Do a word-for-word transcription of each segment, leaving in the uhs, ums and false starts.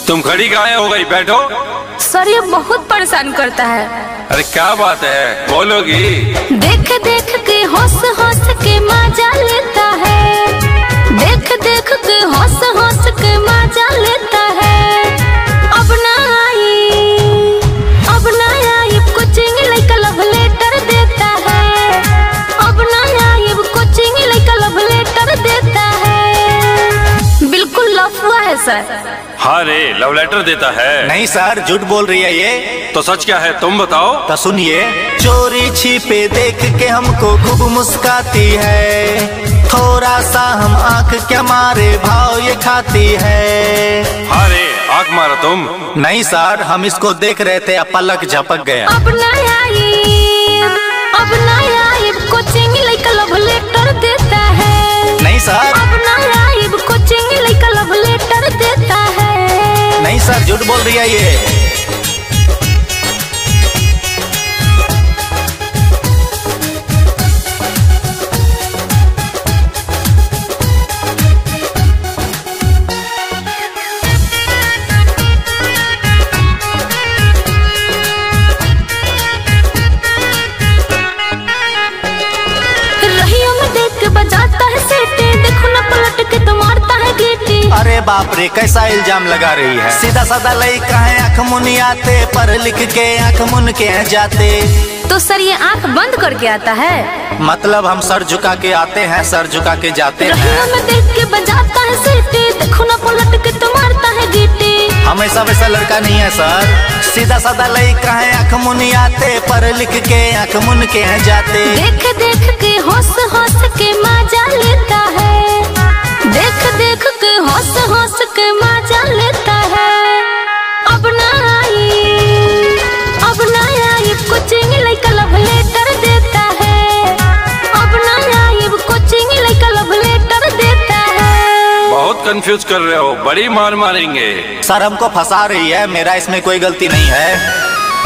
तुम खड़ी काहे हो गई? बैठो। सर ये बहुत परेशान करता है। अरे क्या बात है, बोलोगी? देख देख के हंस हंस के मजा लेता है, देख देख के हंस हंस के मजा लेता है। अब ना आई अब ना आई कोचिंग लइका लव लेटर देता है, अब ना आई कोचिंग लइका लव लेटर देता है। बिल्कुल लफुआ है सर। हाँ रे, लव लेटर देता है? नहीं सर, झूठ बोल रही है ये। तो सच क्या है, तुम बताओ। तो सुनिए, चोरी छिपे देख के हमको खूब मुस्काती है, थोड़ा सा हम आंख क्या मारे भाव ये खाती है। हाँ रे, आंख मारा तुम? नहीं सर, हम इसको देख रहे थे, पलक झपक गया। अब ना आई अब ना आई कोचिंग लइका लव लेटर देता है। नहीं सर। अब ना आई कोचिंग लइका लव लेटर देता है। नहीं सर, झूठ बोल रही है ये। बजाता है सीटी, देखो ना पलट के तो मारता है गीटी। अरे बाप रे, कैसा इल्जाम लगा रही है। सीधा साधा लइका है, आँख मुनि आते, पढ़ लिख के आँख मुन के जाते। तो सर ये आँख बंद करके आता है? मतलब हम सर झुका के आते हैं, सर झुका के जाते हैं। में देख के बजाता है सीटी, देखो ना पलट के तो मारता है गीटी। हमेशा वैसा लड़का नहीं है सर, सीधा साधा लइका है, आँख मुनि आते, पढ़ लिख के आँख मुन के जाते। देख देख के हंस हंस के मजा लेता है, देख देख के हंस हंस के मजा लेता है। अब ना आई अब ना आई कोचिंग लइका लव लेटर देता है, अब ना आई कोचिंग लइका लव लेटर देता है। बहुत कंफ्यूज कर रहे हो, बड़ी मार मारेंगे। सर हमको फंसा रही है, मेरा इसमें कोई गलती नहीं है।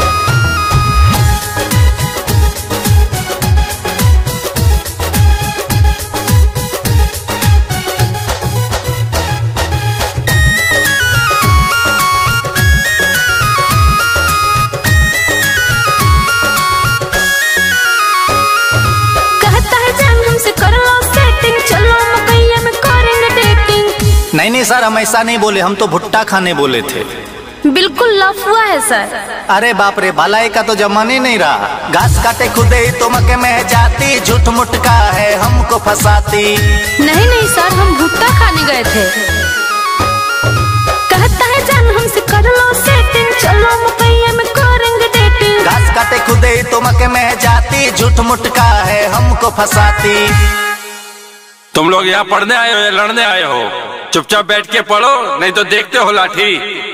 नहीं नहीं सर, हम ऐसा नहीं बोले, हम तो भुट्टा खाने बोले थे। बिल्कुल लफुआ है सर। अरे बाप रे, भलाई का तो जमाने नहीं रहा। घास काटे खुदे ही तो मके में जाती, झूठ मुटका है हमको फंसाती। नहीं नहीं सर, हम भुट्टा खाने गए थे। कहता है जान हमसे कर लो सेटिंग, चलो मकैया में करेंगे डेटिंग। घास काटे खुदे ही तो मके में जाती, झूठ मुटका है हमको फंसाती। तुम लोग यहाँ पढ़ने आए हो या लड़ने आए हो? चुपचाप बैठ के पढ़ो, नहीं तो देखते हो लाठी।